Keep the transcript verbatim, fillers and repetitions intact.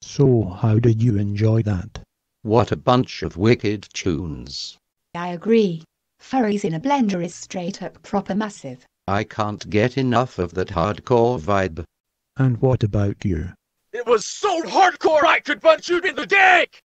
So, how did you enjoy that? What a bunch of wicked tunes. I agree. Furries in a Blender is straight up proper massive. I can't get enough of that hardcore vibe. And what about you? It was so hardcore I could punch you in the dick!